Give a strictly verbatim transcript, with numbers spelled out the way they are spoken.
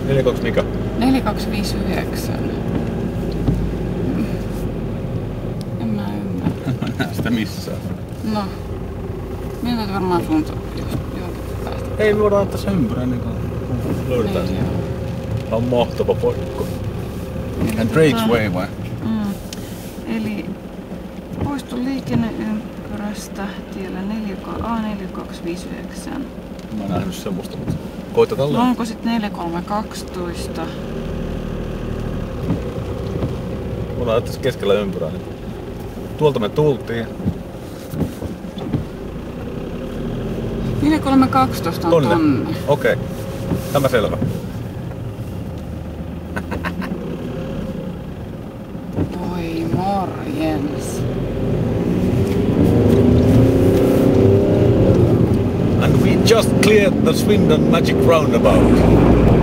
neljä kaksi mikä? neljä kaksi viisi yhdeksän. En mä ymmärrä. Mä näe sitä missään. No. Minä nyt varmaan suunta just jonkin päästä. Ei me voidaan ottaa se ympyrä niin kuin löydetään Niin, sen. joo. Tää on mahtava paikka. Eli And Drake's tota- Way vai? Mm. Eli poistu liikenneympyrästä tiellä A neljä kaksi viisi yhdeksän. Mä oon nähnyt semmoista, mutta koitetaan No löydä. onko sit neljä kolme kaksitoista? Me ollaan tässä keskellä ympyrää. Niin tuolta me tultiin. neljä kolme kaksitoista on Tonne. tonne. Okei. Okay. Tämä selvä. Voi morjens. And we just cleared the Swindon Magic Roundabout.